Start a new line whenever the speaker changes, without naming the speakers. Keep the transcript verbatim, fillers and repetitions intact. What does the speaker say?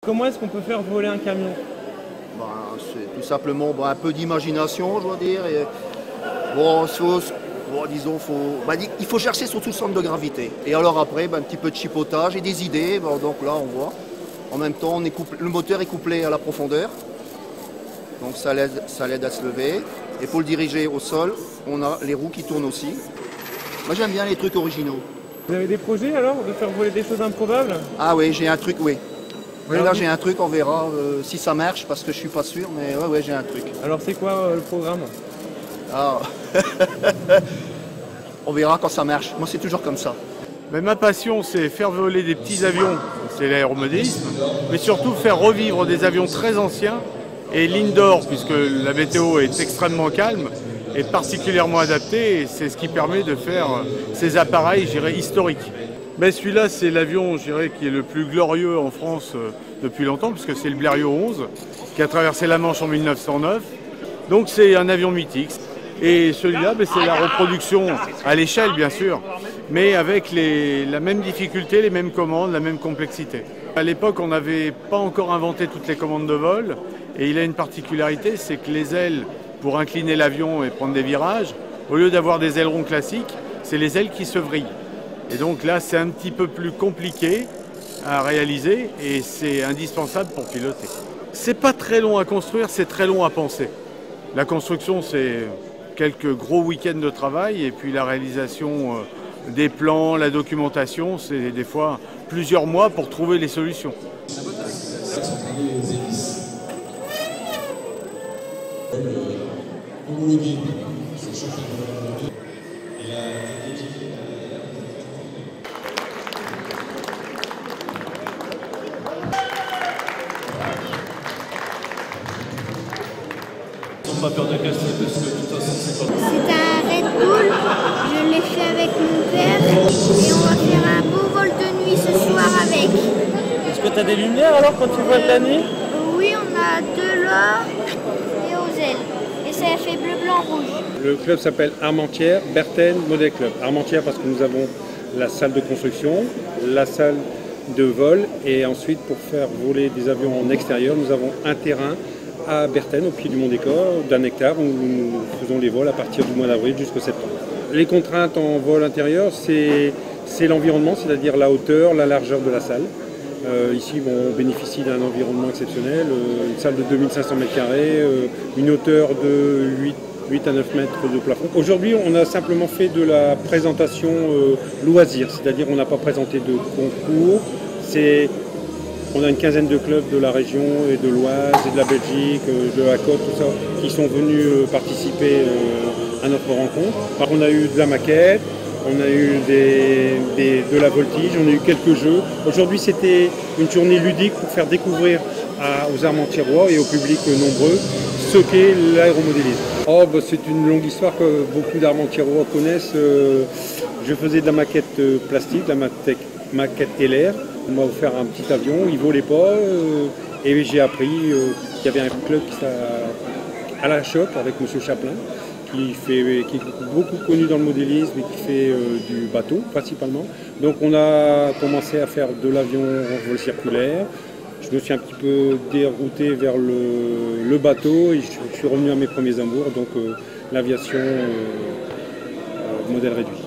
Comment est-ce qu'on peut faire voler un camion?
Ben, c'est tout simplement ben, un peu d'imagination, je dois dire. Et, bon, faut, bon, disons, faut, ben, il faut chercher surtout le centre de gravité. Et alors après, ben, un petit peu de chipotage et des idées. Ben, donc là, on voit. En même temps, on est couplé, le moteur est couplé à la profondeur. Donc ça l'aide, ça l'aide à se lever. Et pour le diriger au sol, on a les roues qui tournent aussi. Moi, j'aime bien les trucs originaux.
Vous avez des projets alors de faire voler des choses improbables?
Ah oui, j'ai un truc, oui. Oui,
Alors,
là j'ai un truc, on verra euh, si ça marche parce que je suis pas sûr, mais ouais, ouais, j'ai un truc.
Alors c'est quoi euh, le programme?
Ah. On verra quand ça marche. Moi c'est toujours comme ça.
Mais ma passion c'est faire voler des petits avions, c'est l'aéromodélisme, mais surtout faire revivre des avions très anciens et l'indoor, puisque la météo est extrêmement calme, est particulièrement adaptée et c'est ce qui permet de faire ces appareils, je dirais, historiques. Mais celui-là, c'est l'avion, je dirais, qui est le plus glorieux en France euh, depuis longtemps, puisque c'est le Blériot onze, qui a traversé la Manche en mille neuf cent neuf. Donc c'est un avion mythique. Et celui-là, ben, c'est la reproduction à l'échelle, bien sûr, mais avec les, la même difficulté, les mêmes commandes, la même complexité. À l'époque, on n'avait pas encore inventé toutes les commandes de vol, et il a une particularité, c'est que les ailes, pour incliner l'avion et prendre des virages, au lieu d'avoir des ailerons classiques, c'est les ailes qui se vrillent. Et donc là, c'est un petit peu plus compliqué à réaliser et c'est indispensable pour piloter. C'est pas très long à construire, c'est très long à penser. La construction, c'est quelques gros week-ends de travail et puis la réalisation des plans, la documentation, c'est des fois plusieurs mois pour trouver les solutions.
Pas peur de casser parce que de toute façon c'est pas...
C'est un Red Bull, je l'ai fait avec mon père et on va faire un beau vol de nuit ce soir avec.
Est-ce que tu as des lumières alors quand tu voles la nuit?
Oui, on a de l'or et aux ailes et ça fait bleu, blanc, rouge.
Le club s'appelle Armentières Berthen Model Club. Armentières parce que nous avons la salle de construction, la salle de vol et ensuite pour faire voler des avions en extérieur, nous avons un terrain à Berthen, au pied du Mont des Corps, d'un hectare, où nous faisons les vols à partir du mois d'avril jusqu'au septembre. Les contraintes en vol intérieur, c'est l'environnement, c'est-à-dire la hauteur, la largeur de la salle. Euh, ici, bon, on bénéficie d'un environnement exceptionnel, euh, une salle de deux mille cinq cents mètres carrés, euh, une hauteur de huit à neuf mètres de plafond. Aujourd'hui, on a simplement fait de la présentation euh, loisir, c'est-à-dire on n'a pas présenté de concours. On a une quinzaine de clubs de la région et de l'Oise et de la Belgique, de la Côte, tout ça, qui sont venus participer à notre rencontre. Alors, on a eu de la maquette, on a eu des, des, de la voltige, on a eu quelques jeux. Aujourd'hui, c'était une journée ludique pour faire découvrir à, aux Armentiérois et au public nombreux ce qu'est l'aéromodélisme. Oh, bah, c'est une longue histoire que beaucoup d'Armentiérois connaissent. Je faisais de la maquette plastique, de la maquette L R. On m'a offert un petit avion, il ne volait pas euh, et j'ai appris euh, qu'il y avait un club qui à la Choc avec M. Chaplin qui, fait, qui est beaucoup connu dans le modélisme et qui fait euh, du bateau principalement. Donc on a commencé à faire de l'avion en vol circulaire. Je me suis un petit peu dérouté vers le, le bateau et je, je suis revenu à mes premiers amours, donc euh, l'aviation euh, euh, modèle réduit.